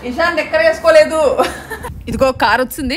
ఇషాన్ ఎక్కడ వేసుకోలేదు. ఇదిగో కార్ వచ్చింది.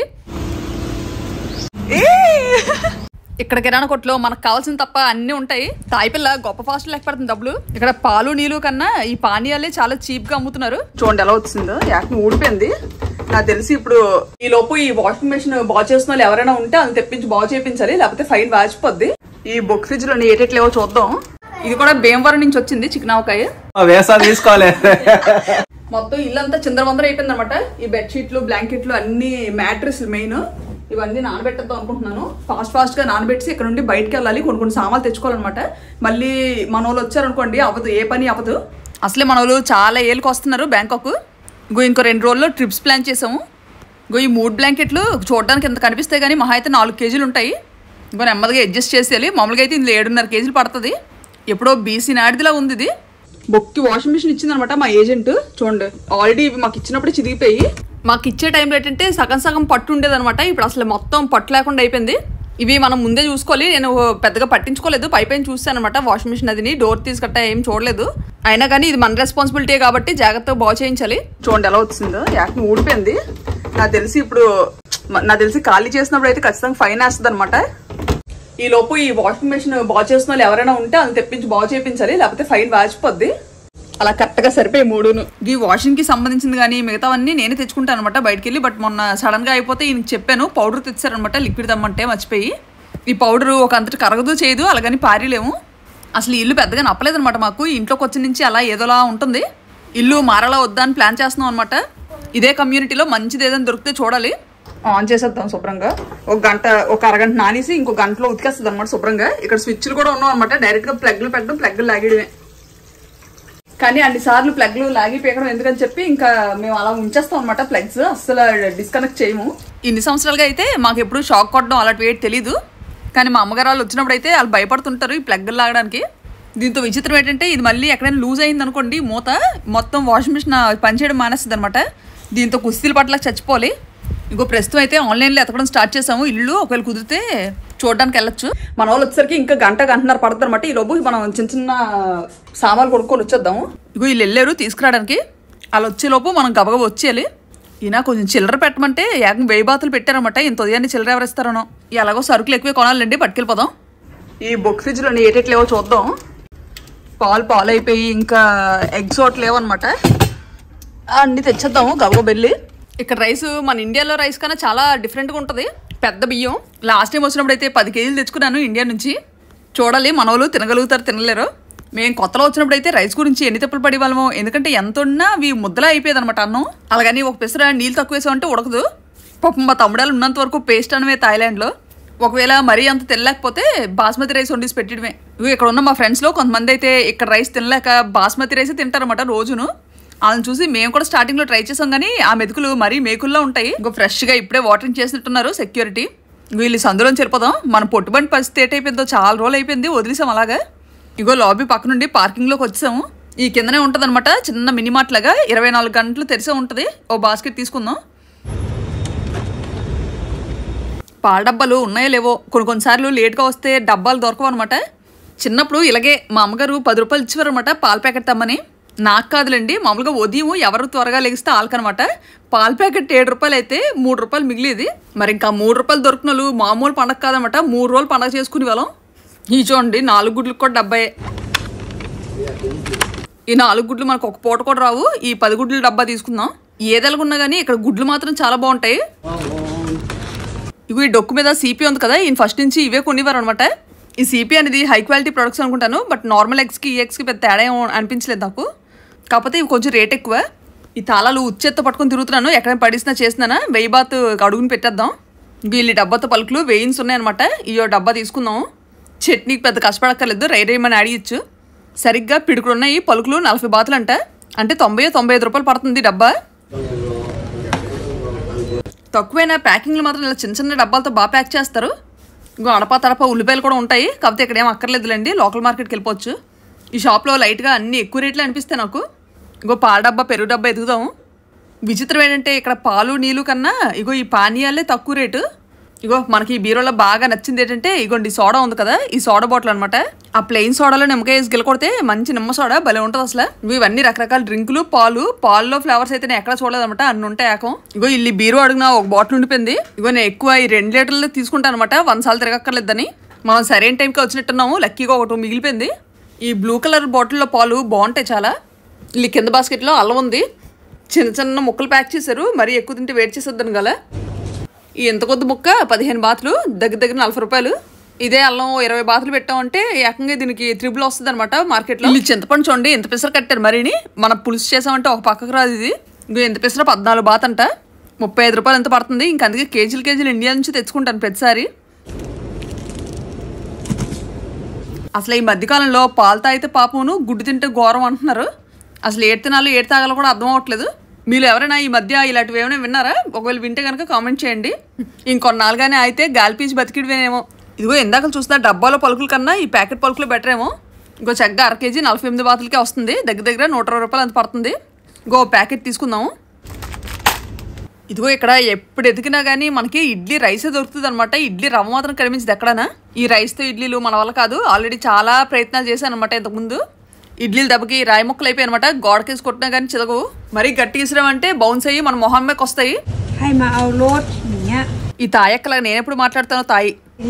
ఇక్కడ కిరాణా కొట్లో మనకు కావాల్సిన తప్ప అన్ని ఉంటాయి. తాయిపిల్ల గొప్ప ఫాస్ట్ లెక్క పడుతుంది డబ్బులు. ఇక్కడ పాలు నీళ్ళు కన్నా ఈ పానీయాలే చాలా చీప్ గా అమ్ముతున్నారు. చూడండి ఎలా వచ్చిందో, యాక్ని ఊడిపోయింది. నాకు తెలిసి ఇప్పుడు ఈ లోపు ఈ వాషింగ్ మెషిన్ బాగు చేసిన వాళ్ళు ఎవరైనా ఉంటే అది తెప్పించి బాగు చేయించాలి, లేకపోతే ఫైన్ వాచిపోద్ది. ఈ బుక్ ఫ్రిడ్జ్ లో ఏటెట్లేవో చూద్దాం. ఇది కూడా భీమవరం నుంచి వచ్చింది చికెనావకాయ. తీసుకోవాలి. మొత్తం ఇల్లంతా చిందరవందర అయిపోయింది అనమాట. ఈ బెడ్షీట్లు బ్లాంకెట్లు అన్ని మ్యాట్రెస్ మెయిన్ ఇవన్నీ నానబెట్టద్దాం అనుకుంటున్నాను. ఫాస్ట్ గా నానబెట్టి ఇక్కడ నుండి బయటకు వెళ్ళాలి. కొన్ని సామాన్లు తెచ్చుకోవాలన్నమాట. మళ్ళీ మన వాళ్ళు వచ్చారనుకోండి అవ్వదు, ఏ పని అవ్వదు. అసలే మన వాళ్ళు చాలా ఏళ్ళకి వస్తున్నారు బ్యాంకాక్. ఇంకో 2 రోజుల్లో ట్రిప్స్ ప్లాన్ చేసాము. ఈ 3 బ్లాంకెట్లు చూడడానికి ఎంత కనిపిస్తాయి కానీ మహా అయితే 4 కేజీలు ఉంటాయి. నెమ్మదిగా అడ్జస్ట్ చేసేయాలి. మామూలుగా అయితే ఇందులో 7.5 కేజీలు పడుతుంది. ఎప్పుడో బీసీ నాడిదిలా ఉంది ఇది. బొక్కి వాషింగ్ మిషన్ ఇచ్చిందనమాట మా ఏజెంట్. చూడండి ఆల్రెడీ ఇవి మాకు ఇచ్చినప్పుడే చిదిగిపోయి, మాకు ఇచ్చే టైంలో ఏంటంటే సగం పట్టు ఉండేదనమాట. ఇప్పుడు అసలు మొత్తం పట్టు లేకుండా అయిపోయింది. ఇవి మనం ముందే చూసుకోవాలి. నేను పెద్దగా పట్టించుకోలేదు, పైపైన చూస్తాను అనమాట వాషింగ్ మిషన్. అది డోర్ తీసుకట్ట ఏం చూడలేదు. అయినా కానీ ఇది మన రెస్పాన్సిబిలిటీ కాబట్టి జాగ్రత్తగా బాగు చేయించాలి. చూడండి ఎలా వచ్చిందో, యాక్ని ఊడిపోయింది. నాకు తెలిసి ఖాళీ చేసినప్పుడు అయితే ఖచ్చితంగా ఫైన్ వేస్తుంది అనమాట. ఈ లోపు ఈ వాషింగ్ మెషిన్ బాగు చేసిన వాళ్ళు ఎవరైనా ఉంటే అది తెప్పించి బాగు చేయించాలి, లేకపోతే ఫైన్ వాచిపోద్ది. అలా కరెక్ట్గా సరిపోయి 3ను. ఈ వాషింగ్ కి సంబంధించింది కానీ మిగతావన్నీ నేనే తెచ్చుకుంటాను అనమాట బయటకు వెళ్ళి. బట్ మొన్న సడన్ గా అయిపోతే ఈయనకి చెప్పాను, పౌడర్ తెచ్చారనమాట లిక్విడ్ తెమ్మంటే మర్చిపోయి. ఈ పౌడర్ ఒక అంతటి కరగదు చేయదు, అలాగని పారేలేము. అసలు ఇల్లు పెద్దగా నప్పలేదు అనమాట మాకు. ఇంట్లోకి వచ్చిన నుంచి అలా ఏదోలా ఉంటుంది. ఇల్లు మారాలా వద్దా అని ప్లాన్ చేస్తున్నాం అనమాట. ఇదే కమ్యూనిటీలో మంచిది ఏదైనా దొరికితే చూడాలి. ఆన్ చేసేద్దాం శుభ్రంగా. ఒక అరగంట నానేసి ఇంకో గంటలో ఉతికేస్తుంది అనమాట శుభ్రంగా. ఇక్కడ స్విచ్లు కూడా ఉన్నాం అనమాట. డైరెక్ట్ గా ప్లగ్లు పెట్టడం, ప్లగ్లు లాగేయడమే. కానీ అన్నిసార్లు ప్లగ్లు లాగి పీకడం ఎందుకని చెప్పి ఇంకా మేము అలా ఉంచేస్తాం అనమాట. ప్లగ్స్ అస్సలు డిస్కనెక్ట్ చేయము. ఇన్ని సంవత్సరాలుగా అయితే మాకు ఎప్పుడు షాక్ కొట్టడం అలాంటి వేట్ తెలీదు. కానీ మా అమ్మగారు వాళ్ళు వచ్చినప్పుడు అయితే వాళ్ళు భయపడుతుంటారు ఈ ప్లగ్లు లాగడానికి. దీంతో విచిత్రం ఏంటంటే ఇది మళ్ళీ ఎక్కడైనా లూజ్ అయింది అనుకోండి మూత, మొత్తం వాషింగ్ మిషన్ పనిచేయడం మానేస్తుంది అనమాట. దీంతో కుస్తీల పట్ల చచ్చిపోవాలి. ప్రస్తుతం అయితే ఆన్లైన్లో ఎతకడం స్టార్ట్ చేసాము. ఇల్లు ఒకవేళ కుదిరితే చూడడానికి వెళ్ళొచ్చు. మన వాళ్ళు వచ్చేసరికి ఇంకా గంటన్నర పడుతుంది అనమాట. ఈ లోపు మనం చిన్న సామాన్లు కొనుక్కొని వచ్చేద్దాము. వీళ్ళు వెళ్ళారు తీసుకురావడానికి. వాళ్ళు వచ్చేలోపు మనం గబగబ వచ్చేయాలి. ఈయన కొంచెం చిల్లర పెట్టమంటే 1000 బాతులు పెట్టారనమాట. ఇంత ఉదయాన్నే చిల్లర ఎవరిస్తారనో. ఎలాగో సరుకులు ఎక్కువే కొనాలండి, పట్టుకెళ్ళిపోదాం. ఈ బుక్ ఫ్రిడ్జ్లో ఏటెట్లేవో చూద్దాం. పాలు అయిపోయి ఇంకా ఎగ్స్ ఒకటి లేవన్నమాట. అన్నీ తెచ్చేద్దాము గబగబ వెళ్ళి. ఇక్కడ రైస్ మన ఇండియాలో రైస్ కన్నా చాలా డిఫరెంట్గా ఉంటుంది. పెద్ద బియ్యం. లాస్ట్ టైం వచ్చినప్పుడు అయితే 10 కేజీలు తెచ్చుకున్నాను ఇండియా నుంచి. చూడాలి మన వాళ్ళు తినగలుగుతారు తినలేరు. మేము కొత్తలో వచ్చినప్పుడు అయితే రైస్ గురించి ఎన్ని తప్పులు పడి వాళ్ళము. ఎందుకంటే ఎంత ఉన్నా అవి ముద్దలా అయిపోయేది అనమాట అన్నం. అలాగని ఒక పెసర నీళ్ళు తక్కువ వేసామంటే ఉడకదు. పాపం మా తమ్ముడాలు ఉన్నంత వరకు పేస్ట్ అనవే థాయిలాండ్లో. ఒకవేళ మరీ అంత తినలేకపోతే బాస్మతి రైస్ వండిసి పెట్టడమే. ఇక్కడ ఉన్న మా ఫ్రెండ్స్లో కొంతమంది అయితే ఇక్కడ రైస్ తినలేక బాస్మతి రైస్ తింటారనమాట రోజును. వాళ్ళని చూసి మేము కూడా స్టార్టింగ్లో ట్రై చేసాం కానీ ఆ మెతుకులు మరీ మేకుల్లో ఉంటాయి. ఫ్రెష్గా ఇప్పుడే వాటరింగ్ చేసినట్టున్నారు సెక్యూరిటీ. వీళ్ళు సందులోంచి వెళ్ళిపోదాం. మన పొట్టుబండి పరిస్థితి ఏటైపోయిందో చాలా రోజులు అయిపోయింది, వదిలేసాం అలాగా. లాబీ పక్క నుండి పార్కింగ్లోకి వచ్చాము. ఈ కిందనే ఉంటుంది అనమాట చిన్న మినిమార్ట్ లాగా. 24 గంటలు తెరిసే ఉంటుంది. ఓ బాస్కెట్ తీసుకుందాం. పాల డబ్బాలు ఉన్నాయో లేవో, కొన్నిసార్లు లేట్గా వస్తే డబ్బాలు దొరకవు అనమాట. చిన్నప్పుడు ఇలాగే మా అమ్మగారు 10 రూపాయలు ఇచ్చేవారు అనమాట పాల ప్యాకెట్ తమ్మని. నాకు కాదులేండి, మామూలుగా ఉదయం ఎవరు త్వరగా లెగిస్తే వాళ్ళకనమాట. పాల ప్యాకెట్ 7 రూపాయలు అయితే 3 రూపాయలు మిగిలేది. మరి ఇంకా 3 రూపాయలు దొరికిన వాళ్ళు మామూలు పండగ కాదనమాట. 3 రోజులు పండగ చేసుకునే వాళ్ళం. ఈ చూడండి 4 గుడ్లకు కూడా 70. ఈ 4 గుడ్లు మనకు ఒక పూట కూడా రావు. ఈ 10 గుడ్ల డబ్బా తీసుకుందాం. ఏదెలాగున్నా కానీ ఇక్కడ గుడ్లు మాత్రం చాలా బాగుంటాయి. ఈ డొక్కు మీద సిపి ఉంది కదా, ఈయన ఫస్ట్ నుంచి ఇవే కొనివ్వరు అనమాట. ఈ సిపి అనేది హై క్వాలిటీ ప్రొడక్ట్స్ అనుకుంటాను. బట్ నార్మల్ ఎగ్స్కి ఈ ఎగ్స్కి పెద్ద తేడా అనిపించలేదు నాకు. కాకపోతే ఇవి కొంచెం రేట్ ఎక్కువ. ఈ తాళాలు ఉచ్చేత్తో పట్టుకొని తిరుగుతున్నాను. ఎక్కడైనా పడిసినా చేసినా 1000 బాత్ అడుగుని పెట్టేద్దాం. వీళ్ళు డబ్బాతో పలుకులు వేయిన్స్ ఉన్నాయన్నమాట. ఈ డబ్బా తీసుకుందాం. చట్నీకి పెద్ద కష్టపడక్కర్లేదు, రైరేమని ఆడియచ్చు. సరిగ్గా పిడుకులు ఉన్నాయి. పలుకులు 40 బాతులు అంట. అంటే 90-95 రూపాయలు పడుతుంది డబ్బా. తక్కువైనా ప్యాకింగ్లు మాత్రం ఇలా చిన్న డబ్బాలతో బాగా ప్యాక్ చేస్తారు. అడపా తడప ఉల్లిపాయలు కూడా ఉంటాయి. కాకపోతే ఇక్కడ ఏం అక్కర్లేదులేండి, లోకల్ మార్కెట్కి వెళ్ళిపోవచ్చు. ఈ షాప్లో లైట్గా అన్ని ఎక్కువ రేట్లు అనిపిస్తాయి నాకు. పాల డబ్బా పెరుగు డబ్బా ఎదుగుదాము. విచిత్రం ఏంటంటే ఇక్కడ పాలు నీళ్ళు కన్నా ఈ పానీయాలే తక్కువ రేటు. ఇగో మనకి ఈ బీరోలో బాగా నచ్చింది ఏంటంటే ఇగోండి సోడా ఉంది కదా, ఈ సోడా బాటిల్ అనమాట. ఆ ప్లెయిన్ సోడాలో నిమ్మకాయ వేసి గిలకొడితే మంచి నిమ్మ సోడా భలే ఉంటుంది అసలు. ఇవన్నీ రకరకాల డ్రింకులు, పాల్లో ఫ్లేవర్స్ అయితే నేను ఎక్కడ చూడలేదన్నమాట, అన్ని ఉంటాయి ఏకం. ఇగో ఇల్లు బీరో అడిగిన ఒక బాటిల్ ఉండిపోయింది. ఇగో నేను ఎక్కువ ఈ 2 లీటర్లు తీసుకుంటాను అనమాట, 1 సార్లు తిరగక్కర్లేదని. మనం సరైన టైంకి వచ్చినట్టున్నాము, లక్కీగా ఒకటి మిగిలిపోయింది. ఈ బ్లూ కలర్ బాటిల్లో పాలు బాగుంటాయి చాలా. ఇల్లు కింద బాస్కెట్లో అల్లం ఉంది, చిన్న చిన్న ముక్కలు ప్యాక్ చేశారు, మరీ ఎక్కువ తింటే వేడి చేసేద్దాను గల. ఈ ఎంత కొద్ది ముక్క 15 బాతులు, దగ్గర 40 రూపాయలు. ఇదే అల్లం 20 బాతులు పెట్టామంటే ఏకంగా దీనికి 3 వస్తుంది అనమాట మార్కెట్లో. ఈ చింతపండు చూడండి ఎంత పిసర కట్టారు మరిని. మనం పులుసు చేసామంటే ఒక పక్కకు రాదు ఇది. ఇంకో ఎంత పిసర 14 బాత్ అంట, 35 రూపాయలు ఎంత పడుతుంది. ఇంక అందుకే కేజీలు ఇండియా నుంచి తెచ్చుకుంటాను ప్రతిసారి. అసలు ఈ మధ్యకాలంలో పాలు తాగితే పాపమును, గుడ్డు తింటే ఘోరం అంటున్నారు. అసలు ఏడు తినాలో ఏడు తాగాలో కూడా అర్థం అవ్వట్లేదు. మీరు ఎవరైనా ఈ మధ్య ఇలాంటివి ఏమైనా విన్నారా? ఒకవేళ వింటే కనుక కామెంట్ చేయండి. ఇంకొన్నాళ్ళుగానే అయితే గాలి పీచి బతికిడివేనేమో. ఇదిగో ఇందాక చూసిన డబ్బాలో పలుకుల కన్నా ఈ ప్యాకెట్ పలుకులు బెటర్ ఏమో. ఇంకో చక్కగా 1 కేజీ 48 బాతులకే వస్తుంది, దగ్గర 120 రూపాయలు అంత పడుతుంది. ఇంకో ప్యాకెట్ తీసుకుందాము. ఇదిగో ఇక్కడ ఎప్పుడు ఎదిగినా కానీ మనకి ఇడ్లీ రైసే దొరుకుతుంది అనమాట. ఇడ్లీ రవ్వ మాత్రం కనిపించింది ఎక్కడనా. ఈ రైస్తో ఇడ్లీలు మన వల్ల కాదు, ఆల్రెడీ చాలా ప్రయత్నాలు చేశాను అనమాట ఇంతకుముందు. ఇడ్లీలు దెబ్బకి రాయి ముక్కలు అయిపోయి అనమాట, గోడకేసి కొట్టినా కానీ చిదగవు. మరీ గట్టి ఇసిరామంటే బౌన్స్ అయ్యి మన మొహం మీదకి వస్తాయి. ఈ తాయక్కలా నేను ఎప్పుడు మాట్లాడతానో తాయి.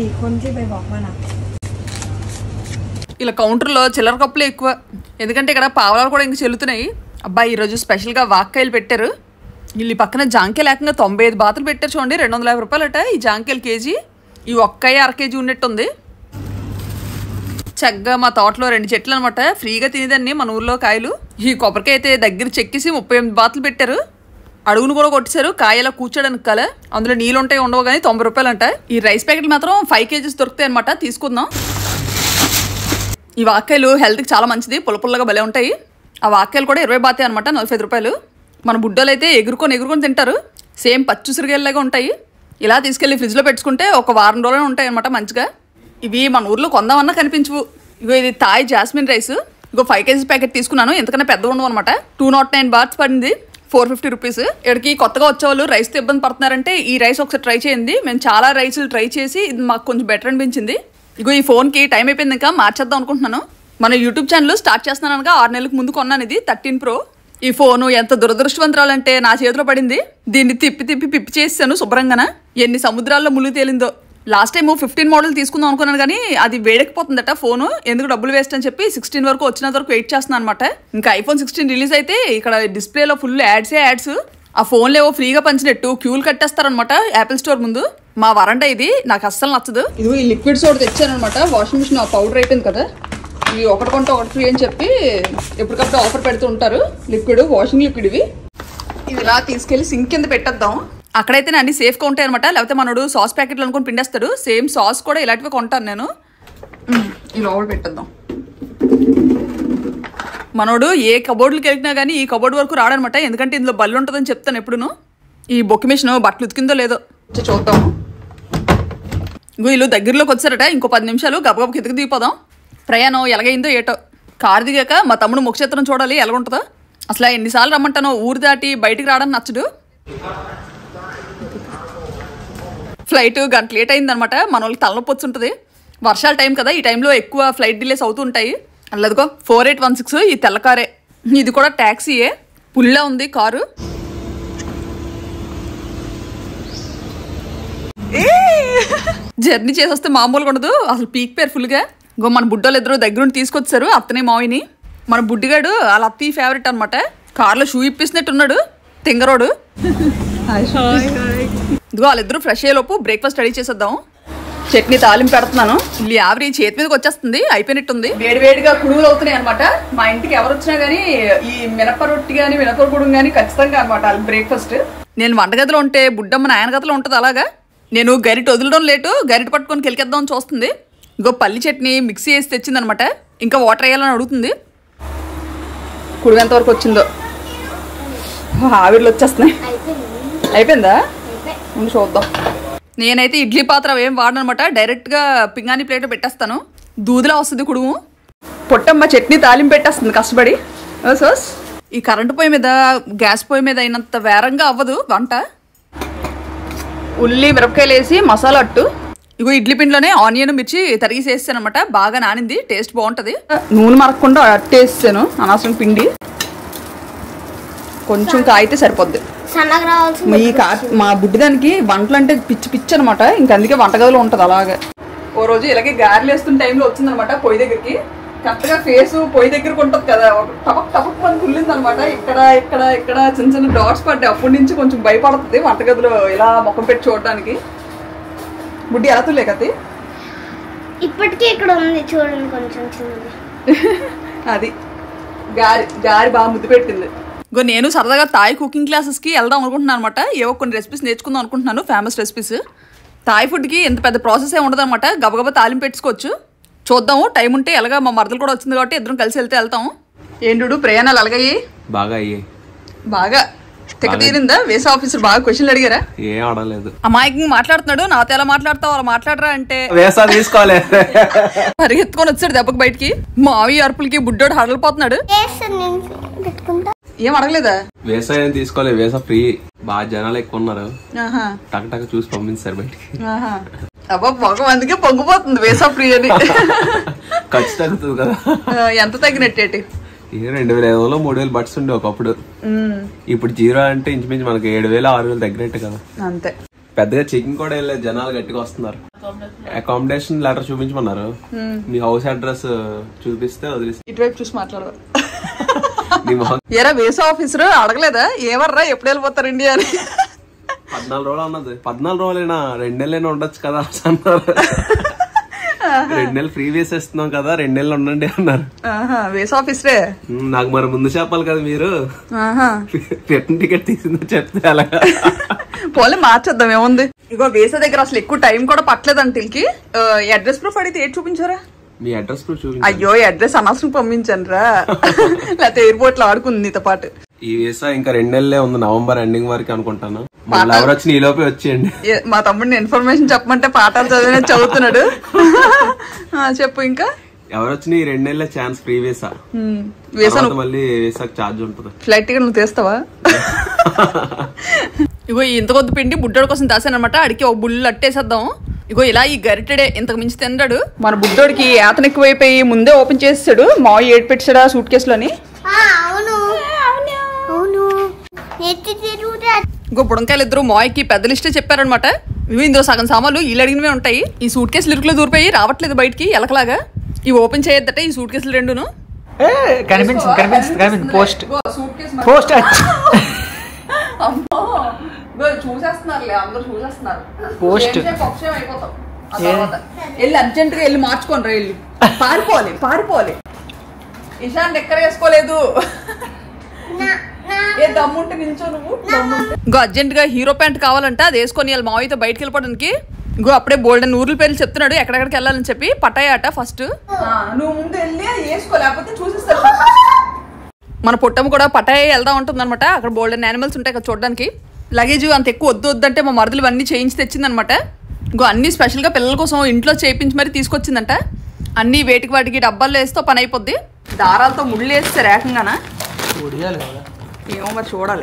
ఇలా కౌంటర్లో చిల్లర కప్పులే ఎక్కువ, ఎందుకంటే ఇక్కడ పావలాలు కూడా ఇంక చెల్లుతున్నాయి. అబ్బాయి ఈరోజు స్పెషల్గా వాక్కాయలు పెట్టారు. వీళ్ళు పక్కన జాంకాయలు ఏకంగా 95 బాతులు పెట్టారు చూడండి, 250 రూపాయలట ఈ జాంకాయలు కేజీ. ఈ ఒక్కాయ 1 కేజీ ఉన్నట్టుంది. చక్కగా మా తోటలో 2 చెట్లు అనమాట, ఫ్రీగా తినేదాన్ని మన ఊర్లో కాయలు. ఈ కొబ్బరికాయ అయితే దగ్గర చెక్కేసి 38 బాతులు పెట్టారు. అడుగును కూడా కొట్టేశారు, కాయలా కూర్చోడానికి కల. అందులో నీళ్ళు ఉంటాయి ఉండవు కానీ 90 రూపాయలు అంట. ఈ రైస్ ప్యాకెట్లు మాత్రం 5 కేజీస్ దొరుకుతాయి అనమాట, తీసుకుందాం. ఈ వాక్కాయలు హెల్త్కి చాలా మంచిది, పుల్లగా భలే ఉంటాయి. ఆ వాక్కాయలు కూడా 20 బాతే అనమాట, 45 రూపాయలు. మన బుడ్డలు అయితే ఎగురుకొని తింటారు, సేమ్ పచ్చుసిరిగేలాగా ఉంటాయి. ఇలా తీసుకెళ్ళి ఫ్రిడ్జ్లో పెట్టుకుంటే ఒక వారం రోజులు ఉంటాయి అనమాట మంచిగా. ఇవి మన ఊర్లో కొందామన్నా కనిపించవు. ఇగో ఇది థాయ్ జాస్మిన్ రైస్. ఇగో 5 కేజీస్ ప్యాకెట్ తీసుకున్నాను, ఎందుకన్నా పెద్ద ఉండవు అనమాట. 209 బాట్స్ పడింది, 450 రూపీస్. ఇక్కడికి కొత్తగా వచ్చేవాళ్ళు రైస్తో ఇబ్బంది పడుతున్నారంటే ఈ రైస్ ఒకసారి ట్రై చేయండి. మేము చాలా రైస్లు ట్రై చేసి ఇది మాకు కొంచెం బెటర్ అనిపించింది. ఇగో ఈ ఫోన్కి టైం అయిపోయింది, ఇంకా మార్చేద్దాం అనుకుంటున్నాను. మన యూట్యూబ్ ఛానల్ స్టార్ట్ చేస్తున్నాను అనగా 6 నెలలకు ముందు కొన్నాను ఇది 13 Pro. ఈ ఫోను ఎంత దురదృష్టవంతరాలంటే నా చేతిలో పడింది. దీన్ని తిప్పి చేసాను శుభ్రంగాన. ఎన్ని సముద్రాల్లో ముళ్ళు తేలిందో. లాస్ట్ టైం 15 మోడల్ తీసుకుందాం అనుకున్నాను కానీ అది వేడెక్కిపోతుందట ఫోను, ఎందుకు డబ్బులు వేస్ట్ అని చెప్పి 16 వరకు వచ్చినంత వరకు వెయిట్ చేస్తున్నాను అనమాట. ఇంకా iPhone 16 రిలీజ్ అయితే ఇక్కడ డిస్ప్లేలో ఫుల్ యాడ్స్. ఆ ఫోన్లో ఏవో ఫ్రీగా పంచినట్టు క్యూలు కట్టేస్తారనమాట యాపిల్ స్టోర్ ముందు. మా వరండా ఇది, నాకు అస్సలు నచ్చదు. ఇది ఈ లిక్విడ్ సోడా తెచ్చానమాట, వాషింగ్ మిషన్ పౌడర్ అయిపోయింది కదా, ఇవి ఒకటి కొంటే ఒకటి ఫ్రీ అని చెప్పి ఎప్పటికప్పుడు ఆఫర్ పెడుతూ ఉంటారు. వాషింగ్ లిక్విడ్ ఇవి ఇలా తీసుకెళ్లి సింక్ కింద పెట్టేద్దాం. అక్కడైతే అన్ని సేఫ్గా ఉంటాయి అనమాట, లేకపోతే మనోడు సాస్ ప్యాకెట్లు అనుకుని పిండేస్తాడు. సేమ్ సాస్ కూడా ఇలాంటివి కొంటాను నేను. ఇలా పెట్టేద్దాం. మనోడు ఏ కబోర్డులకి వెళ్ళినా కానీ ఈ కబోర్డు వరకు రాడనమాట, ఎందుకంటే ఇందులో బల్లు ఉంటుందని చెప్తాను ఎప్పుడును. ఈ బొక్కి మిషన్ బట్టలు ఉతికిందో లేదో చూద్దాము. వీళ్ళు దగ్గరలోకి వచ్చారట, ఇంకో 10 నిమిషాలు గబగబ కిందకి దిగిపోదాం. ప్రయాణం ఎలాగైందో ఏటో. కారు దిగాక మా తమ్ముడు ముఖచిత్రం చూడాలి ఎలాగుంటుందో. అసలు ఎన్నిసార్లు రమ్మంటానో ఊరు దాటి బయటికి రావడానికి నచ్చడు. ఫ్లైట్ గంట లేట్ అయిందనమాట, మన వాళ్ళకి తలనొప్పి వచ్చుంటుంది. వర్షాల టైం కదా, ఈ టైంలో ఎక్కువ ఫ్లైట్ డిలేస్ అవుతూ ఉంటాయి. అల్లదిగో 4816 ఈ తెల్ల కారే, ఇది కూడా ట్యాక్సీయే, పుల్లా ఉంది కారు. జర్నీ చేసి వస్తే మామూలుగా ఉండదు, అసలు పీక్ పేరు ఫుల్గా. ఇంకో మన బుడ్డోళ్ళు ఇద్దరు దగ్గరుండి తీసుకొచ్చారు, అత్తనే మావిని. మన బుడ్డిగాడు వాళ్ళ అత్తయ్య ఫేవరెట్ అనమాట. కార్లో షూ ఇప్పిస్తున్నట్టున్నాడు తింగరోడు. ఇదిగో వాళ్ళిద్దరూ ఫ్రెష్ అయ్యేలోపు బ్రేక్ఫాస్ట్ రెడీ చేసేద్దాం. చట్నీ తాలింపు పెడుతున్నాను. ఇల్లు ఆవిరి చేతి మీదకి వచ్చేస్తుంది, అయిపోయినట్టుంది. వేడివేడిగా కుడుగులు అవుతున్నాయి అనమాట. మా ఇంటికి ఎవరు వచ్చినా గానీ ఈ మినప రొట్టి కానీ మినప గుడుగు కానీ ఖచ్చితంగా అనమాట వాళ్ళ బ్రేక్ఫాస్ట్. నేను వంటగదిలో ఉంటే బుడ్డమ్మ నాయన గదిలో ఉంటుంది అలాగా. నేను గరిట వదలడం లేటు, గరిట పట్టుకొని కెలికేద్దామని చూస్తుంది. ఇంకో పల్లి చట్నీ మిక్సీ వేసి తెచ్చిందనమాట, ఇంకా వాటర్ వేయాలని అడుగుతుంది. కుడుగు ఎంతవరకు వచ్చిందో. ఆవిర్లు వచ్చేస్తున్నాయి. అయిపోయిందా? ముందు చూద్దాం. నేనైతే ఇడ్లీ పాత్ర ఏం వాడనమాట, డైరెక్ట్గా పింగాణి ప్లేట్ పెట్టేస్తాను. దూదిలా వస్తుంది కుడుము. పొట్టమ్మ చట్నీ తాలింపు పెట్టేస్తుంది కష్టపడి. సోస్ ఈ కరెంటు పొయ్యి మీద గ్యాస్ పొయ్యి మీద అయినంత వేరంగా అవ్వదు వంట. ఉల్లి మిరపకాయలు వేసి మసాలా అట్టు. ఇగో ఇడ్లీ పిండిలోనే ఆనియన్ మిర్చి తరిగేసేస్తాను అనమాట. బాగా నానింది, టేస్ట్ బాగుంటది. నూనె మరగకుండా అట్టేసాను అనవసరం పిండి. కొంచెం కాయితే సరిపోద్ది. మా బుడ్డిదానికి వంటలు అంటే పిచ్చి పిచ్చి అనమాట. ఇంక అందుకే వంటగదిలో ఉంటది అలాగే. ఓ రోజు ఇలాగే గారెలు వేస్తున్న టైంలో వచ్చిందనమాట పొయ్యి దగ్గరికి. కరెక్ట్ గా ఫేస్ పొయ్యి దగ్గరకు ఉంటది కదా, టపక్ టపక్ అని కుళ్ళింది అనమాట. ఇక్కడ ఇక్కడ ఇక్కడ చిన్న చిన్న డాట్స్ పడ్డాయి. అప్పటి నుంచి కొంచెం భయపడుతుంది వంటగదిలో ఇలా ముఖం పెట్టి చూడడానికి. బుడ్డి ఎలా తులే కత్తి ఇప్పటికీ ఇక్కడ ఉంది చూడండి కొంచెం చిన్నది. అది గారి బాగా ముద్దు పెట్టింది. ఇంకో నేను సరదాగా థాయ్ కుకింగ్ క్లాసెస్కి వెళ్దాం అనుకుంటున్నాను అనమాట. ఏవో కొన్ని రెసిపీస్ నేర్చుకుందాం అనుకుంటున్నాను, ఫేమస్ రెసిపీస్. థాయ్ ఫుడ్కి ఎంత పెద్ద ప్రాసెస్ ఏ ఉండదు అనమాట. గబగబా తాలింపు పెట్టుకోవచ్చు. చూద్దాము, టైం ఉంటే ఎలాగా మా మరదలు కూడా వచ్చింది కాబట్టి ఇద్దరం కలిసి వెళ్తాము. ఏంటి ప్రయాణాలు అలాగయ్యి? బాగా అయ్యాయి. బాగా తెగ తీరిందా? వేసా ఆఫీసర్ బాగా క్వశ్చన్లు అడిగారా? ఏం అడగలేదు. అమాయకంగా మాట్లాడుతున్నాడు. నాతో ఎలా మాట్లాడతావు అలా మాట్లాడరా అంటే వేసా తీసుకోవాలి. పరిగెత్తుకొని వచ్చాడు దెబ్బకి బయటికి. మావి అరుపులకి బుడ్డోడు హడలిపోతున్నాడు. ఏం అడగలేదా? వేసా ఏం తీసుకోవాలి, వేసా ఫ్రీ. బాగా జనాలు ఎక్కువ ఉన్నారు, టక్ టక్ చూసి పంపించారు బయటికి. అబ్బా పొగ అందుకే పొంగిపోతుంది వేసా ఫ్రీ అని. ఖర్చు తగ్గుతుంది కదా. ఎంత తగ్గినట్టేటి? 2500 3000 బట్స్ ఉండే ఒకప్పుడు. ఇప్పుడు 0 అంటే ఇంచుమించు మనకి 7000 6000 తగ్గినట్టు కదా. అంతే. పెద్దగా చెకింగ్ కూడా వెళ్ళలేదు, జనాలు గట్టిగా వస్తున్నారు. అకామిడేషన్ లెటర్ చూపించమన్నారు. మీ హౌస్ అడ్రస్ చూపిస్తే వదిలేసి ఇటువైపు చూసి మాట్లాడదాం. ఏరా వేసా ఆఫీసర్ అడగలేదా ఏమర్రా ఎప్పుడు వెళ్ళిపోతారు ఇండియా అని? 14 రోజులు అన్నది. 14 రోజులైనా 2 నెలలైనా ఉండొచ్చు కదా అన్నారు. 2 నెలలు ఫ్రీ వేసేస్తున్నాం కదా, 2 నెలలు ఉండండి అన్నారు. వేసా ఆఫీసరే. నాకు మరి ముందు చెప్పాలి కదా మీరు. రిటర్న్ టికెట్ తీసిందో చెప్తే అలాగా. పోలే మార్చేద్దాం ఏముంది. ఇగో వేసా దగ్గర అసలు ఎక్కువ టైం కూడా పట్టలేదంటే వీళ్ళకి. అడ్రస్ ప్రూఫ్ అడిగితే ఏది చూపించారా? మీ అడ్రస్ ప్రూఫ్ చూపించు. అయ్యో అడ్రస్ అనవసరం పంపించండి రా, లేకపోతే ఎయిర్పోర్ట్ లో ఆడుకుంది నీతో పాటు. ఈ వేసా ఇంకా 2 నెలలే ఉంది, నవంబర్ ఎండింగ్ వరకు అనుకుంటాను. ఎవరు వచ్చి ఈ లోపే వచ్చేయండి. మా తమ్ముడిని ఇన్ఫర్మేషన్ చెప్పమంటే పాఠాలు చదువుతున్నాడు. చెప్పు ఇంకా. ఎవరు వచ్చిన ఈ 2 నెలలే ఛాన్స్ ఫ్రీ వేసా. మళ్ళీ వేసాకు ఛార్జ్ ఉంటుంది. ఫ్లైట్ టికెట్ నువ్వు తీస్తావా? ఇగో ఇంత కొద్ది పిండి బుడ్డోడి కోసం దాసాను అనమాట. అడిగి ఒక బుల్లు అట్టేసేద్దాం. ఇగో ఇలా ఈ గరిటెడే ఇంతకు మించి తిన్నాడు. మన బుడ్డోడికి ఏతన ఎక్కువైపోయి ముందే ఓపెన్ చేసాడు. మావి ఏడు పెట్టాడా సూట్ కేసులోని. ఇంకో బుడంకాయలు ఇద్దరు మాయకి పెద్ద లిస్టే చెప్పారనమాట. ఇవి ఇందులో సగం సామాన్లు వీళ్ళు అడిగినవే ఉంటాయి. ఈ సూట్ కేసులు ఇరుకులో దూరిపోయి రావట్లేదు బయటికి ఎలకలాగా. ఇవి ఓపెన్ చేయొద్దట ఈ సూట్ కేసులు రెండును. చూసేస్తున్నారులే అందరూ చూసేస్తున్నారు. వెళ్ళి అర్జెంట్ గా వెళ్ళి మార్చుకోండి. వెళ్ళి పారిపోవాలి. ఇషాన్ ఎక్కడ వేసుకోలేదు. ఏ దమ్ముంటే నించో నువ్వు. ఇంకో అర్జెంట్ గా హీరో ప్యాంట్ కావాలంట, అది వేసుకొని వాళ్ళ మావయ్యతో బయటకు వెళ్ళిపోవడానికి. ఇంకో అప్పుడే బోల్డెన్ ఊర్ల పేర్లు చెప్తున్నాడు ఎక్కడెక్కడికి వెళ్ళాలని చెప్పి. పటాయాట ఫస్ట్ నువ్వు ముందు వెళ్ళి వేసుకోలేకపోతే చూసిస్తారు. మన పుట్టమ్మ కూడా పటాయ వెళ్దాం ఉంటుంది అనమాట. అక్కడ బోల్డెన్ యానిమల్స్ ఉంటాయి కదా చూడడానికి. లగేజ్ అంత ఎక్కువ వద్దంటే మా మరదలు అన్ని చేయించి తెచ్చిందనమాట. ఇంకో అన్ని స్పెషల్గా పిల్లల కోసం ఇంట్లో చేయించి మరి తీసుకొచ్చిందంట. అన్ని వేటికి వాటికి డబ్బాల్లో వేస్తే పని అయిపోద్ది. దారాలతో ముళ్ళు వేస్తే రేకంగానా ఏమో మరి చూడాలి.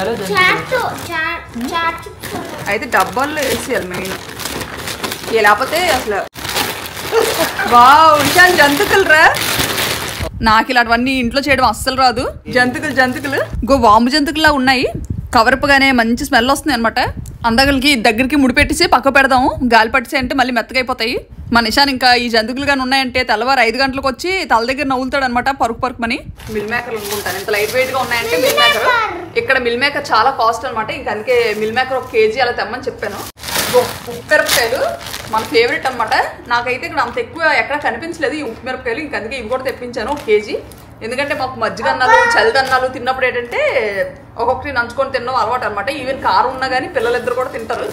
అయితే డబ్బాల్లో వేసేయాలి మెయిన్. లేకపోతే అసలు వావ్ ఇషాన్ జంతుకులు రా. నాకు ఇలాంటివన్నీ ఇంట్లో చేయడం అస్సలు రాదు. జంతుకులు ఇంకో వాము జంతుకులా ఉన్నాయి. కవరపుగానే మంచి స్మెల్ వస్తుంది అనమాట. అందగలికి దగ్గరికి ముడిపెట్టేసి పక్క పెడదాము. గాలి పట్టేసి అంటే మళ్ళీ మెత్తగా అయిపోతాయి. మన నిషాన్ ఇంకా ఈ జంతుకులు కానీ ఉన్నాయంటే తెల్లవారు 5 గంటలకు వచ్చి తల దగ్గర నవ్వులుతాడు అనమాట. పరుకుమని మిల్ మేకర్ అనుకుంటాను. ఇంత లైట్ వెయిట్ గా ఉన్నాయంటే మిల్ మేకర్. ఇక్కడ మిల్ మేకర్ చాలా కాస్ట్ అనమాట. ఇంకా అందుకే మిల్ మేకర్ 1 కేజీ అలా తెమ్మని చెప్పాను. ఉప్పిమిరపకాయలు మన ఫేవరెట్ అనమాట. నాకైతే ఇక్కడ అంత ఎక్కువ ఎక్కడ కనిపించలేదు ఈ ఉప్పిమిరపకాయలు. ఇంక అందుకే ఇవి కూడా తెప్పించాను 1 కేజీ. ఎందుకంటే మాకు మజ్జిగ అన్నాలు చలిదన్నాలు తిన్నప్పుడు ఏంటంటే ఒక్కొక్కటి నంచుకొని తిన్నాం అలవాటు అనమాట. ఈవెన్ కారం ఉన్నా కానీ పిల్లలిద్దరు కూడా తింటారు.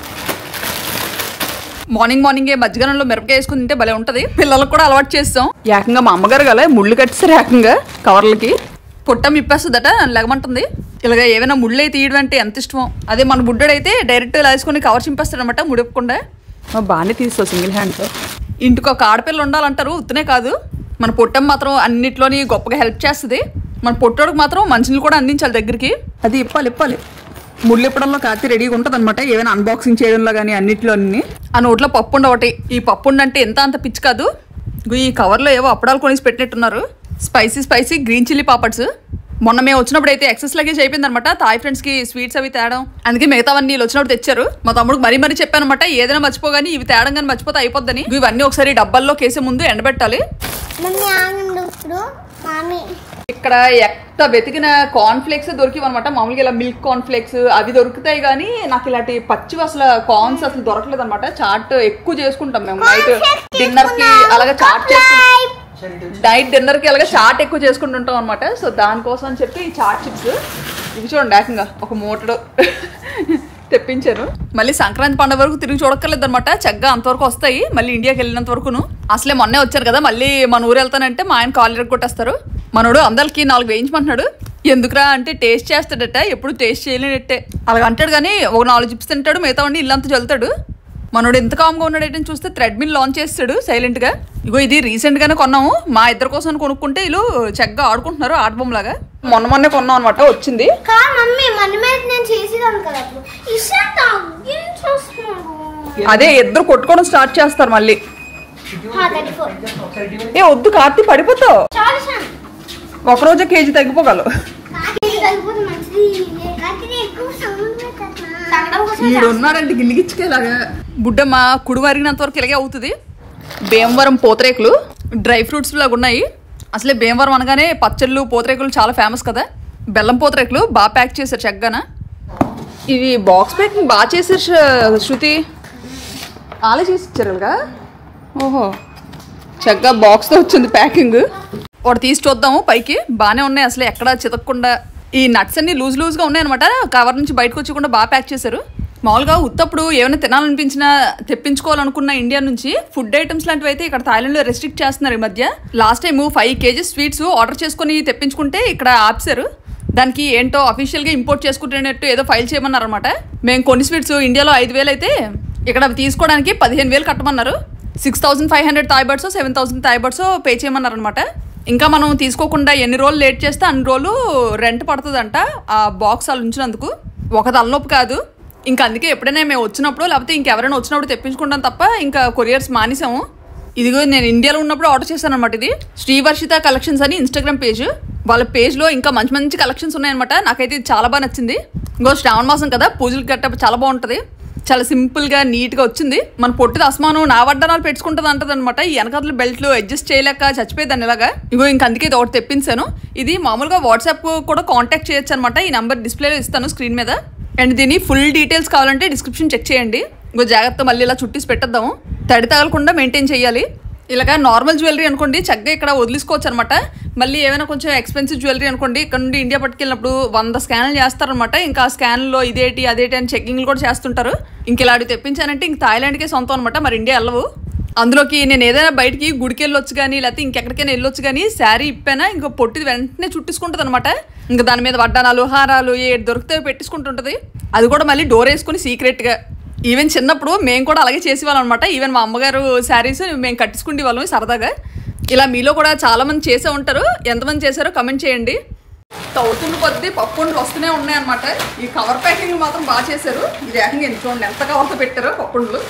మార్నింగే మజ్జిగనంలో మిరపకాయ వేసుకుని తింటే భలే ఉంటది. పిల్లలకు కూడా అలవాటు చేస్తాం. ఏకంగా మా అమ్మగారు గల ముళ్ళు కట్టేసారు ఏకంగా కవర్లకి. పుట్టం ఇప్పేస్తుందట లెగమంటుంది. ఇలాగ ఏమైనా ముళ్ళే తీయడం అంటే ఎంత ఇష్టమో. అదే మన బుడ్డోడైతే డైరెక్ట్ ఇలా వేసుకుని కవర్ చింపేస్తాడు అనమాట ముడిపకుండా. బాగానే తీస్తావు సింగిల్ హ్యాండ్తో. ఇంటికి ఒక ఆడపిల్ల ఉండాలంటారు, ఉత్తనే కాదు. మన పొట్టం మాత్రం అన్నిట్లోని గొప్పగా హెల్ప్ చేస్తుంది. మన పొట్టోడికి మాత్రం మంచినీళ్ళు కూడా అందించాలి దగ్గరికి. అది ఇప్పాలి. ముళ్ళు ఇప్పడంలో కార్తీ రెడీగా ఉంటుంది అనమాట, ఏమైనా అన్బాక్సింగ్ చేయడంలో కానీ అన్నిట్లో అన్ని. ఆ నోట్లో పప్పు ఒకటి. ఈ పప్పు అంటే ఎంత అంత పిచ్చి కాదు. ఈ కవర్లో ఏవో అప్పడాలు కొనేసి పెట్టినట్టున్నారు. Spicy green chilli papads. మొన్న మేము వచ్చినప్పుడు అయితే ఎక్సెస్ లగేజ్ అయిపోయింది అనమాట, థాయ్ ఫ్రెండ్స్ కి స్వీట్స్ అవి తేడం. అందుకే మిగతావన్నీ వచ్చినప్పుడు తెచ్చారు. మా తమ్ముడు మరీ చెప్పాను అనమాట, ఏదైనా మర్చిపోగాని ఇవి తేడం కానీ మర్చిపోతే అయిపోద్దని. ఇవన్నీ ఒకసారి డబ్బాల్లో కేసే ముందు ఎండబెట్టాలి. ఇక్కడ ఎక్కడ వెతికిన కార్న్ ఫ్లేక్స్ దొరికివన్నమాట. మామూలుగా ఇలా మిల్క్ కార్న్ ఫ్లేక్స్ అవి దొరుకుతాయి కానీ నాకు ఇలాంటి పచ్చివి అసలు కార్న్స్ అసలు దొరకలేదు అనమాట. చాట్ ఎక్కువ చేసుకుంటాం మేము నైట్ డిన్నర్ కి, అలాగే చాట్ చేసుకుంటాం. నైట్ డిన్నర్ కి అలాగే చాట్ ఎక్కువ చేసుకుంటుంటాం అనమాట. సో దానికోసం అని చెప్పి ఈ చాట్ చిప్స్ ఇవి చూడండి ఏకంగా ఒక మూటడు తెప్పించారు. మళ్ళీ సంక్రాంతి పండుగ వరకు తిరిగి చూడక్కర్లేదు అనమాట, చక్కగా అంతవరకు వస్తాయి. మళ్ళీ ఇండియాకి వెళ్ళినంత వరకును. అసలే మొన్నే వచ్చారు కదా, మళ్ళీ మన ఊరు వెళ్తానంటే మా ఆయన కాల్ కొట్టేస్తారు. మనోడు అందరికి 4 వేయించమంటున్నాడు. ఎందుకురా అంటే టేస్ట్ చేస్తాడట, ఎప్పుడు టేస్ట్ చేయలేనట్టే అలాగ అంటాడు. కానీ ఒక 4 చిప్స్ తింటాడు, మిగతా ఉండి ఇల్లంతా చల్లుతాడు. మనోడు ఎంత కామ్గా ఉన్నాడేటని చూస్తే థ్రెడ్మిల్ లాంచ్ చేస్తాడు సైలెంట్ గా. ఇగో ఇది రీసెంట్ గానే కొన్నాము, మా ఇద్దరు కోసం కొనుక్కుంటే వీళ్ళు చక్కగా ఆడుకుంటున్నారు ఆట బొమ్మలాగా. మొన్నే కొన్నాం అనమాట, వచ్చింది. అదే ఇద్దరు కొట్టుకోవడం స్టార్ట్ చేస్తారు మళ్ళీ. ఏ వద్దు కార్తీ పడిపోతావు, ఒకరోజే కేజీ తగ్గిపోగలవు. ఉన్నాడంటే గిల్లిగిచ్చుకేలాగా. బుడ్డమ్మ కుడి వరిగినంత వరకు ఇలాగే అవుతుంది. భీమవరం పూతరేకులు డ్రై ఫ్రూట్స్ లాగా ఉన్నాయి. అసలే భీమవరం అనగానే పచ్చళ్ళు పూతరేకులు చాలా ఫేమస్ కదా. బెల్లం పూతరేకులు బాగా ప్యాక్ చేశారు చక్కగాన. ఇవి బాక్స్ ప్యాకింగ్ బాగా చేశారు శృతి, అలా చేసి ఇచ్చారుగా. ఓహో చక్కగా బాక్స్తో వచ్చింది ప్యాకింగ్. ఒకటి తీసి చూద్దాము పైకి. బాగానే ఉన్నాయి అసలు ఎక్కడ చితకకుండా. ఈ నట్స్ అన్ని లూజ్గా ఉన్నాయన్నమాట, కవర్ నుంచి బయటకు వచ్చకుండా బాగా ప్యాక్ చేశారు. మామూలుగా ఉత్తప్పుడు ఏమైనా తినాలనిపించినా తెప్పించుకోవాలనుకున్న ఇండియా నుంచి ఫుడ్ ఐటమ్స్ లాంటివి అయితే ఇక్కడ థాయిలాండ్లో రెస్ట్రిక్ట్ చేస్తున్నారు ఈ మధ్య. Last time 5 kg sweets order చేసుకుని తెప్పించుకుంటే ఇక్కడ ఆపేశారు. దానికి ఏంటో అఫీషియల్గా ఇంపోర్ట్ చేసుకుంటున్నట్టు ఏదో ఫైల్ చేయమన్నారు అనమాట. మేము కొన్ని స్వీట్స్ ఇండియాలో 5,000 అయితే ఇక్కడ తీసుకోవడానికి 15,000 కట్టమన్నారు. 6,500 Thai bahts 7,000 Thai bahts pay చేయమన్నారు అనమాట. ఇంకా మనం తీసుకోకుండా ఎన్ని రోజులు లేట్ చేస్తే అన్ని రోజులు రెంట్ పడుతుందంట ఆ బాక్స్ అలా ఉంచినందుకు. ఒక తలనొప్పి కాదు. ఇంకా అందుకే ఎప్పుడైనా మేము వచ్చినప్పుడు లేకపోతే ఇంకెవరైనా వచ్చినప్పుడు తెప్పించుకుంటాం తప్ప ఇంకా కొరియర్స్ మానేసాము. ఇదిగో నేను ఇండియాలో ఉన్నప్పుడు ఆర్డర్ చేశాను అనమాట. ఇది శ్రీవర్షిత కలెక్షన్స్ అని ఇన్స్టాగ్రామ్ పేజ్. వాళ్ళ పేజ్లో ఇంకా మంచి కలెక్షన్స్ ఉన్నాయన్నమాట. నాకైతే ఇది చాలా బాగా నచ్చింది. ఇంకో శ్రావణ మాసం కదా, పూజలు గట్ట చాలా బాగుంటుంది. చాలా సింపుల్గా నీట్గా వచ్చింది. మన పొట్టిది అస్మానం నా వడ్డానాలు పెట్టుకుంటుంది అంటది అనమాట. ఈ వెనకాల బెల్ట్లు అడ్జస్ట్ చేయలేక చచ్చిపోయేదాన్ని ఇలాగా. ఇగో ఇంక అందుకే ఇది ఒకటి తెప్పించాను. ఇది మామూలుగా వాట్సాప్ కూడా కాంటాక్ట్ చేయొచ్చు అనమాట. ఈ నెంబర్ డిస్ప్లేలో ఇస్తాను స్క్రీన్ మీద. అండ్ దీని ఫుల్ డీటెయిల్స్ కావాలంటే డిస్క్రిప్షన్ చెక్ చేయండి. ఇంకో జాగ్రత్త మళ్ళీ ఇలా చుట్టేసి పెట్టేద్దాము, తడి తగలకుండా మెయింటైన్ చేయాలి. ఇలాగా నార్మల్ జ్యువెలరీ అనుకోండి చక్కగా ఇక్కడ వదిలేసుకోవచ్చు అనమాట. మళ్ళీ ఏమైనా కొంచెం ఎక్స్పెన్సివ్ జ్యువెలరీ అనుకోండి ఇక్కడ నుండి ఇండియా పట్టుకెళ్ళినప్పుడు 100 స్కాన్లు చేస్తారనమాట. ఇంకా ఆ స్కాన్లో ఇదేటి అదేటి అని చెక్కింగ్లు కూడా చేస్తుంటారు. ఇంక ఇలా అడిగి తెప్పించానంటే ఇంక థాయిలాండ్కే సొంతం అనమాట, మరి ఇండియా వెళ్ళవు. అందులోకి నేను ఏదైనా బయటికి గుడికి వెళ్ళొచ్చు కానీ లేకపోతే ఇంకెక్కడికైనా వెళ్ళొచ్చు కానీ శారీ ఇప్పానా ఇంకో పొట్టిది వెంటనే చుట్టేసుకుంటుంది అనమాట. ఇంకా దాని మీద వడ్డానాలు హారాలు ఏడు దొరికితే పెట్టేసుకుంటుంటుంది. అది కూడా మళ్ళీ డోర్ వేసుకుని సీక్రెట్గా. ఈవెన్ చిన్నప్పుడు మేము కూడా అలాగే చేసేవాళ్ళం అనమాట. ఈవెన్ మా అమ్మగారు శారీస్ మేము కట్టించుకునే వాళ్ళం సరదాగా. ఇలా మీలో కూడా చాలామంది చేసే ఉంటారు. ఎంతమంది చేశారో కమెంట్ చేయండి. తవ్వుతున్న కొద్దీ పప్పుండ్లు వస్తూనే ఉన్నాయన్నమాట. ఈ కవర్ ప్యాకింగ్ మాత్రం బాగా చేశారు. ఇది ఏకంగా ఎంచుకోండి ఎంత కవర్తో పెట్టారో. పప్పుండ్లు,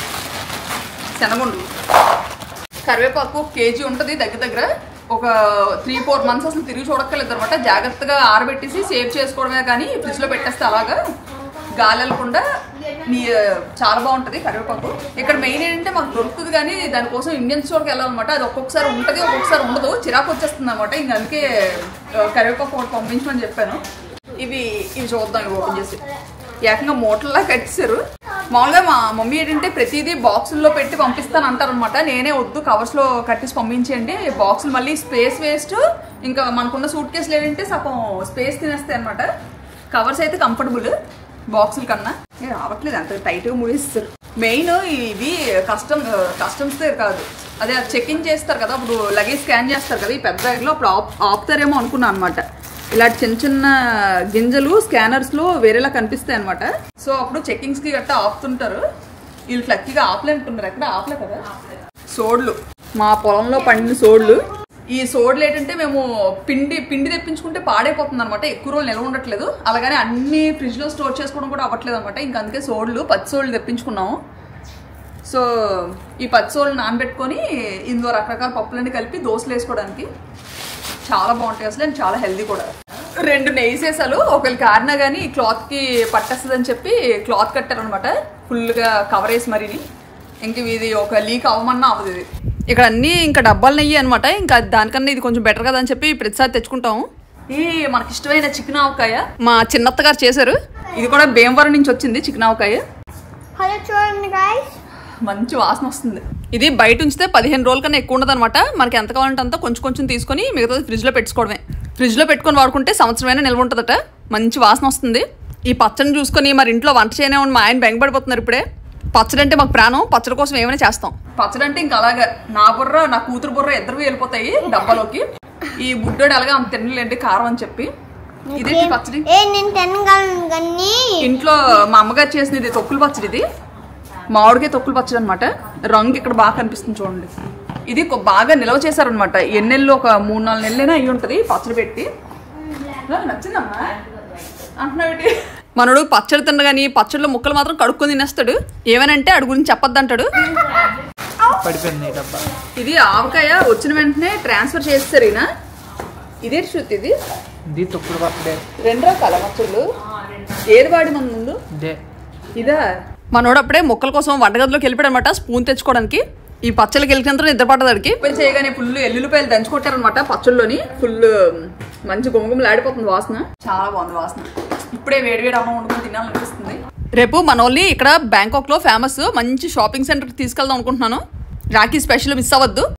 శనగుండ్లు, కరివేపాకు కేజీ ఉంటుంది దగ్గర. ఒక 3-4 months అసలు తిరిగి చూడక్కర్లేదు అనమాట. జాగ్రత్తగా ఆరబెట్టేసి సేవ్ చేసుకోవడమే కానీ ఫ్రిడ్జ్లో పెట్టేస్తే అలాగా గాలి వెళ్ళకుండా చాలా బాగుంటుంది కరివేపాకు. ఇక్కడ మెయిన్ ఏంటంటే మాకు దొరుకుతుంది కానీ దానికోసం ఇండియన్ స్టోర్కి వెళ్ళాలన్నమాట. అది ఒక్కొక్కసారి ఉంటుంది ఒక్కొక్కసారి ఉండదు, చిరాకు వచ్చేస్తుంది అనమాట. ఇంక అందుకే కరివేపాకు ఒకటి పంపించమని చెప్పాను. ఇవి చూద్దాం. ఇవి ఓపెన్ చేసి ఏకంగా మూటల్లా కట్టేశారు. మామూలుగా మా మమ్మీ ఏంటంటే ప్రతిదీ బాక్సుల్లో పెట్టి పంపిస్తాను అంటారనమాట. నేనే వద్దు కవర్స్లో కట్టేసి పంపించండి, బాక్సులు మళ్ళీ స్పేస్ వేస్ట్. ఇంకా మనకున్న సూట్ కేసులు ఏంటంటే సగం స్పేస్ తినేస్తాయి అనమాట. కవర్స్ అయితే కంఫర్టబుల్ బాక్సుల కన్నా. రావట్లేదు అంత టైట్గా మూడేస్తారు. మెయిన్ ఇవి కస్టమ్స్ కాదు, అదే చెక్-ఇన్ చేస్తారు కదా అప్పుడు లగేజ్ స్కాన్ చేస్తారు కదా ఈ పెద్ద బ్యాగ్లో, అప్పుడు ఆపుతారేమో అనుకున్నాను అనమాట. ఇలాంటి చిన్న గింజలు స్కానర్స్లో వేరేలా కనిపిస్తాయి అనమాట. సో అప్పుడు చెక్కింగ్స్కి గట్టా ఆపుతుంటారు. వీళ్ళు లక్కీగా ఆపలేంటున్నారు. ఎక్కడ ఆపలే కదా. సోడ్లు, మా పొలంలో పండిన సోడ్లు. ఈ సోడ్లు ఏంటంటే మేము పిండి తెప్పించుకుంటే పాడైపోతుంది అనమాట, ఎక్కువ రోజులు నిల్వ ఉండట్లేదు. అలాగనే అన్ని ఫ్రిడ్జ్లో స్టోర్ చేసుకోవడం కూడా అవ్వట్లేదు అనమాట. ఇంకా అందుకే పచ్చి సోడ్లు తెప్పించుకున్నాము. సో ఈ పచ్చి సోడ్లు నానబెట్టుకొని ఇందులో రకరకాల పప్పులన్నీ కలిపి దోశలు వేసుకోవడానికి చాలా బాగుంటాయి అసలు, చాలా హెల్దీ కూడా. 2 నెయ్యి సీసాలు ఒకరికి ఆరినా కానీ క్లాత్కి పట్టేస్తుంది అని చెప్పి క్లాత్ కట్టారనమాట ఫుల్గా కవర్ వేసి మరిని. ఇంక ఇది ఒక లీక్ అవ్వమన్నా అవ్వదు. ఇది ఇక్కడ అన్నీ ఇంకా డబ్బాలు నెయ్యి అనమాట. ఇంకా దానికన్నా ఇది కొంచెం బెటర్ కదా అని చెప్పి ప్రతిసారి తెచ్చుకుంటాము. ఈ మనకి ఇష్టమైన చికెన్ ఆవకాయ మా చిన్నత్త గారు చేశారు. ఇది కూడా భీమవరం నుంచి వచ్చింది చికెన్ ఆవకాయ. మంచి వాసన వస్తుంది. ఇది బయట ఉంచితే 15 రోజుల కన్నా ఎక్కువ ఉండదు అనమాట. మనకి ఎంత కావాలంటే అంతా కొంచెం కొంచెం తీసుకొని మిగతా ఫ్రిడ్జ్లో పెట్టుకోవడమే. ఫ్రిడ్జ్లో పెట్టుకొని వాడుకుంటే సంవత్సరమైనా నిల్వ ఉంటుందట. మంచి వాసన వస్తుంది. ఈ పచ్చడిని చూసుకొని మరి ఇంట్లో వంట చేయనే మా ఆయన బెంగపడిపోతున్నారు ఇప్పుడే. పచ్చడి అంటే మాకు ప్రాణం, పచ్చడి కోసం ఏమైనా చేస్తాం. పచ్చడి అంటే ఇంకా అలాగా నా బుర్ర నా కూతురు బుర్ర ఇద్దరు వెళ్ళిపోతాయి డబ్బాలోకి. ఈ బుడ్డోడు అలాగా అంత తినలేండి కారం అని చెప్పి. ఇదే పచ్చడి ఇంట్లో మా అమ్మగారు చేసినది తొక్కులు పచ్చడి. ఇది మామిడికాయ తొక్కులు పచ్చడి అనమాట. రంగు ఇక్కడ బాగా కనిపిస్తుంది చూడండి. ఇది బాగా నిల్వ చేశారనమాట. ఎన్నెళ్ళు ఒక 3-4 నెలలైనా అయ్యి ఉంటుంది పచ్చడి పెట్టి. నచ్చిందమ్మా అంటున్నాడు. మనోడు పచ్చడి తిన్న కానీ పచ్చడిలో ముక్కలు మాత్రం కడుక్కొని తినేస్తాడు. ఏమనంటే అడు గురించి చెప్పొద్దంటాడు. ఇది ఆవకాయ వచ్చిన వెంటనే ట్రాన్స్ఫర్ చేస్తారు ఈయన. ఇదే శృతి. ఇది 2 రకాల పచ్చళ్ళు. ఏది వాడి మన ముందు ఇదా? మనోడు అప్పుడే ముక్కల కోసం వంటగదిలోకి వెళ్ళిపోయాడు అనమాట స్పూన్ తెచ్చుకోవడానికి. ఈ పచ్చళ్ళకి వెళ్ళినంత నిద్ర పట్టదాడికి చేయగానే ఫుల్ ఎల్లుల్లిపాయలు దంచుకొట్టారనమాట పచ్చళ్ళలోని. ఫుల్ మంచి గుమగుమలు ఆడిపోతుంది వాసన. చాలా బాగుంది వాసన. ఇప్పుడే వేడివేడి అన్నం వండుకొని తినాలనిపిస్తుంది. రేపు మనోళ్ళని ఇక్కడ బ్యాంకాక్ లో ఫేమస్ మంచి షాపింగ్ సెంటర్ తీసుకెళ్దాం అనుకుంటున్నాను. రాఖీ స్పెషల్ మిస్ అవ్వద్దు.